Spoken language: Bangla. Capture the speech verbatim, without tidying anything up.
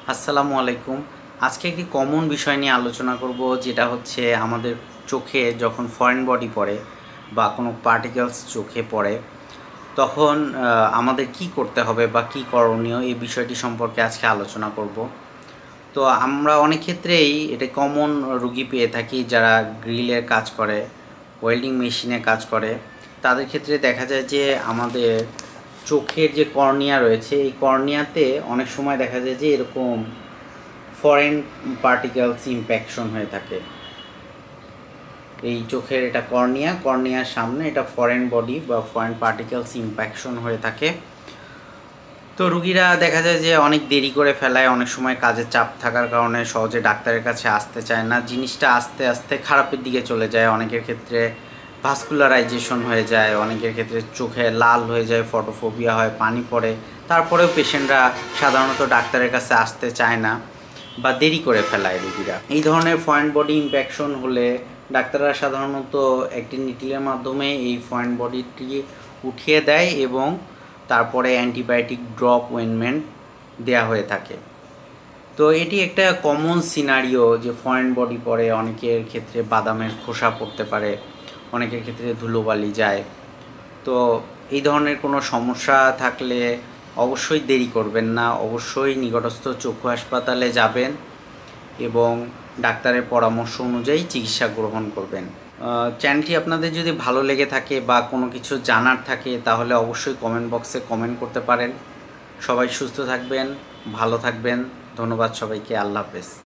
আসসালামু আলাইকুম। আজকে একটি কমন বিষয় নিয়ে আলোচনা করব, যেটা হচ্ছে আমাদের চোখে যখন ফরেন বডি পড়ে বা কোনো পার্টিকেলস চোখে পড়ে তখন আমাদের কি করতে হবে বা কি করণীয়, এই বিষয়টি সম্পর্কে আজকে আলোচনা করব। তো আমরা অনেক ক্ষেত্রেই এটা কমন রুগী পেয়ে থাকি যারা গ্রিলের কাজ করে, ওয়েল্ডিং মেশিনে কাজ করে। তাদের ক্ষেত্রে দেখা যায় যে আমাদের চোখের যে কর্নিয়া রয়েছে, এই কর্নিয়াতে অনেক সময় দেখা যায় যে এরকম ফরেন পার্টিকেলস ইম্প্যাকশন হয়ে থাকে। এই চোখের এটা কর্নিয়া, কর্নিয়ার সামনে এটা ফরেন বডি বা ফরেন পার্টিকেলস ইম্প্যাকশন হয়ে থাকে। তো রুগীরা দেখা যায় যে অনেক দেরি করে ফেলায়, অনেক সময় কাজের চাপ থাকার কারণে সহজে ডাক্তারের কাছে আসতে চায় না। জিনিসটা আস্তে আস্তে খারাপের দিকে চলে যায়। অনেকের ক্ষেত্রে ভাস্কুলারাইজেশন হয়ে যায়, অনেকের ক্ষেত্রে চোখে লাল হয়ে যায়, ফটোফোবিয়া হয়, পানি পড়ে। তারপরেও পেশেন্টরা সাধারণত ডাক্তারের কাছে আসতে চায় না বা দেরি করে ফেলায় রুগীরা। এই ধরনের ফরেন বডি ইম্প্যাকশন হলে ডাক্তাররা সাধারণত একটি নিটিলের মাধ্যমে এই ফরেন বডিটি উঠিয়ে দেয় এবং তারপরে অ্যান্টিবায়োটিক ড্রপ ওয়েনমেন্ট দেয়া হয়ে থাকে। তো এটি একটা কমন সিনারিও যে ফরেন বডি পরে অনেকের ক্ষেত্রে বাদামের খোসা পড়তে পারে, অনেকের ক্ষেত্রে ধুলোবালি যায়। তো এই ধরনের কোনো সমস্যা থাকলে অবশ্যই দেরি করবেন না, অবশ্যই নিকটস্থ চক্ষু হাসপাতালে যাবেন এবং ডাক্তারের পরামর্শ অনুযায়ী চিকিৎসা গ্রহণ করবেন। চ্যানেলটি আপনাদের যদি ভালো লেগে থাকে বা কোনো কিছু জানার থাকে তাহলে অবশ্যই কমেন্ট বক্সে কমেন্ট করতে পারেন। সবাই সুস্থ থাকবেন, ভালো থাকবেন। ধন্যবাদ সবাইকে। আল্লাহ হাফেজ।